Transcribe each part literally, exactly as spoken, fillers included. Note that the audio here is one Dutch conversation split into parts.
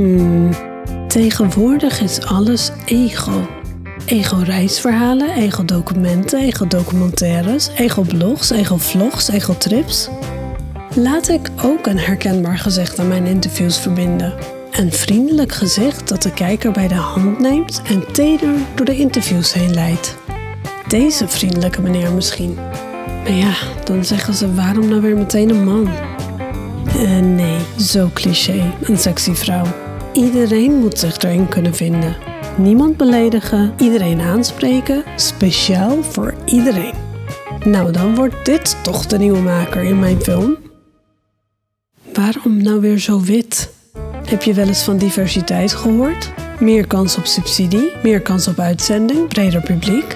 Hmm, tegenwoordig is alles ego. Ego-reisverhalen, ego-documenten, ego-documentaires, ego-blogs, ego-vlogs, ego-trips. Laat ik ook een herkenbaar gezicht aan mijn interviews verbinden. Een vriendelijk gezicht dat de kijker bij de hand neemt en teder door de interviews heen leidt. Deze vriendelijke meneer misschien. Maar ja, dan zeggen ze waarom nou weer meteen een man? Uh, nee, zo cliché, een sexy vrouw. Iedereen moet zich erin kunnen vinden. Niemand beledigen, iedereen aanspreken, speciaal voor iedereen. Nou, dan wordt dit toch de nieuwe maker in mijn film. Waarom nou weer zo wit? Heb je wel eens van diversiteit gehoord? Meer kans op subsidie, meer kans op uitzending, breder publiek?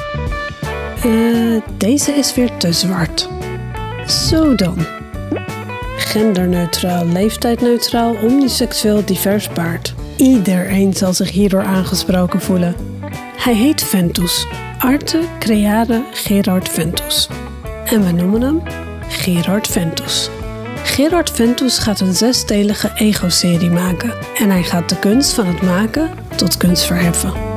Uh, deze is weer te zwart. Zo dan. Genderneutraal, leeftijdneutraal, omniseksueel, divers paard. Iedereen zal zich hierdoor aangesproken voelen. Hij heet Ventus. Arte Creare Gerard Ventus. En we noemen hem Gerard Ventus. Gerard Ventus gaat een zesdelige ego-serie maken. En hij gaat de kunst van het maken tot kunst verheffen.